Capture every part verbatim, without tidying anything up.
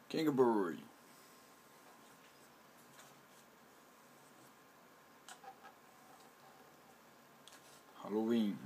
キングボーイハロウィン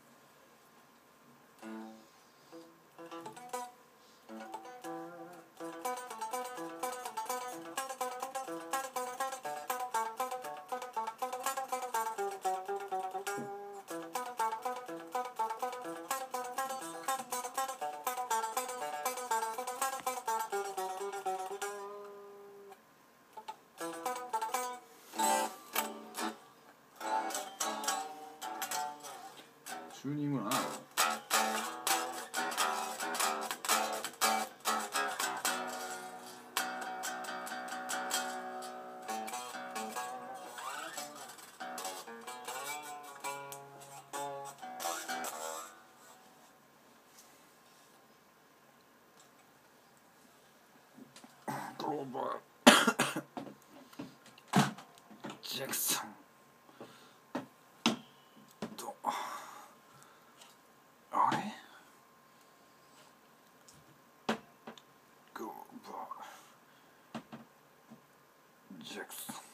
チューニングなのグローバージャクソンとあれグローバージャクソン